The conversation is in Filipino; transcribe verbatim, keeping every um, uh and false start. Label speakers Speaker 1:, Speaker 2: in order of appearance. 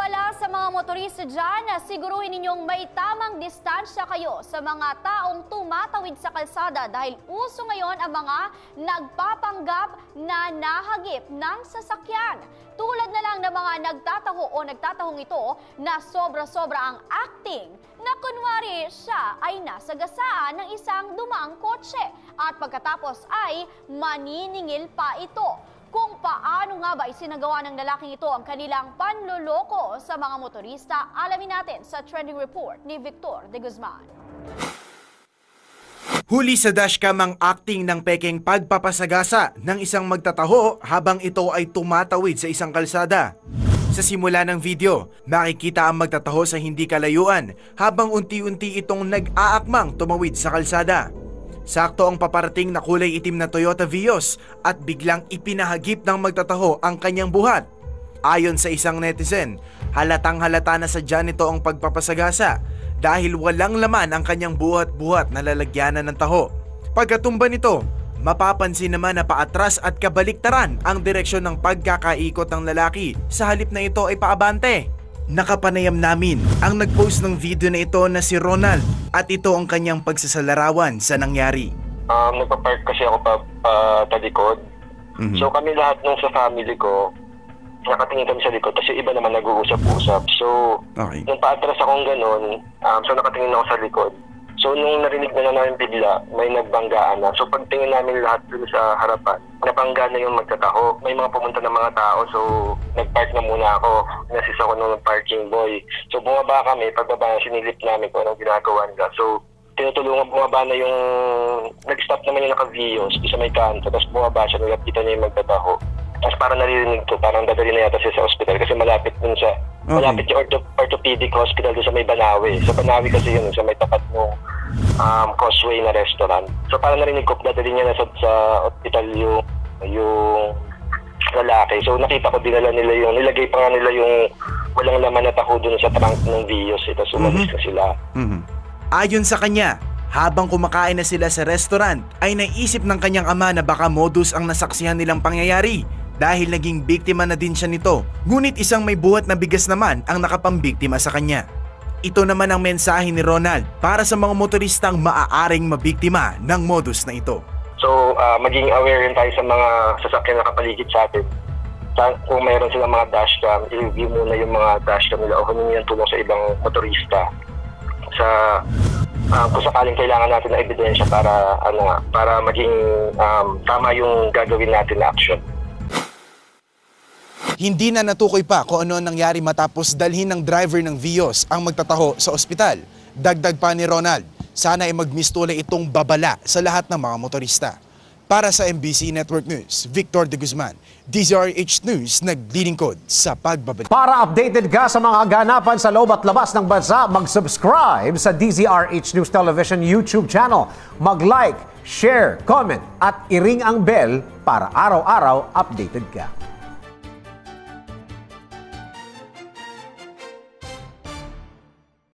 Speaker 1: paalala sa mga motorista dyan na siguruhin ninyong may tamang distansya kayo sa mga taong tumatawid sa kalsada dahil uso ngayon ang mga nagpapanggap na nahagip ng sasakyan. Tulad na lang ng mga nagtataho o nagtatahong ito na sobra-sobra ang acting na kunwari siya ay nasa gasaan ng isang dumaang kotse at pagkatapos ay maniningil pa ito. Kung paano nga ba isinagawa ng lalaking ito ang kanilang panloloko sa mga motorista, alamin natin sa trending report ni Victor de Guzman.
Speaker 2: Huli sa dashcam ang acting ng pekeng pagpapasagasa ng isang magtataho habang ito ay tumatawid sa isang kalsada. Sa simula ng video, makikita ang magtataho sa hindi kalayuan habang unti-unti itong nag-aakmang tumawid sa kalsada. Sakto ang paparating na kulay itim na Toyota Vios at biglang ipinahagip ng magtataho ang kanyang buhat. Ayon sa isang netizen, halatang halata na sadya nito ang pagpapasagasa dahil walang laman ang kanyang buhat-buhat na lalagyanan ng taho. Pagkatumba nito, mapapansin naman na paatras at kabaliktaran ang direksyon ng pagkakaikot ng lalaki sa halip na ito ay paabante. Nakapanayam namin ang nagpost ng video na ito na si Ronald at ito ang kanyang pagsasalarawan sa nangyari.
Speaker 3: Um, nagpa-park kasi ako pa, pa talikod. Mm-hmm. So kami lahat nung sa family ko, nakatingin kami sa likod kasi iba naman nag-uusap-usap. So
Speaker 2: okay.
Speaker 3: Nung paatras akong ganun, um, so nakatingin ako sa likod. So nung narinig na na namin bigla, may nagbanggaan na. So pagtingin namin lahat dun sa harapan, nabangga na yung magtataho. May mga pumunta ng mga tao, so nag-park na muna ako. Nasis ako nung parking boy. So bumaba kami, pagbaba na sinilip namin kung anong ginagawa nila. So tinutulungan, bumaba na yung, nag-stop naman yung naka-Vios sa may kanto. Tapos bumaba siya, nalapitan niya yung magtataho. Tapos parang naririnig ko, parang dadali na yata siya sa ospital kasi malapit dun sa, okay. malapit yung ortho, orthopedic hospital dun sa may Banawi. Sa Banawi kasi yun, sa may tapat ng um, Causeway na restaurant. So parang narinig ko, dadali niya na sa, sa ospital yung, yung lalaki. So nakita ko, dinala nila yung, nilagay pa nga nila yung walang laman na taho dun sa trunk ng Vios. Tapos umalis mm-hmm. na sila.
Speaker 2: Mm-hmm. Ayon sa kanya, habang kumakain na sila sa restaurant, ay naisip ng kanyang ama na baka modus ang nasaksihan nilang pangyayari. Dahil naging biktima na din siya nito, ngunit isang may buhat na bigas naman ang nakapambiktima sa kanya. Ito naman ang mensahe ni Ronald para sa mga motoristang maaaring mabiktima ng modus na ito.
Speaker 3: So uh, maging aware rin tayo sa mga sasakyan na kapaligid sa atin. Kung mayroon silang mga dashcam, i-review muna yung mga dashcam nila o humingi ng tulong sa ibang motorista. Sa uh, kung sakaling kailangan natin na ebidensya para, ano nga, para maging um, tama yung gagawin natin na action.
Speaker 2: Hindi na natukoy pa kung ano ang nangyari matapos dalhin ng driver ng Vios ang magtataho sa ospital. Dagdag pa ni Ronald, sana ay magmistula itong babala sa lahat ng mga motorista. Para sa M B C Network News, Victor de Guzman, D Z R H News, naglilingkod sa pagbabalik.
Speaker 4: Para updated ka sa mga ganapan sa loob at labas ng bansa, mag-subscribe sa D Z R H News Television YouTube channel. Mag-like, share, comment at i-ring ang bell para araw-araw updated ka.